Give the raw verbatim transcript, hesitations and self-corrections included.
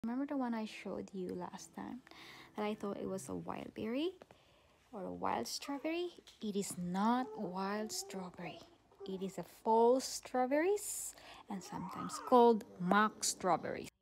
Remember the one I showed you last time that I thought it was a wild berry or a wild strawberry? It is not wild strawberry. It is a false strawberries and sometimes called mock strawberries.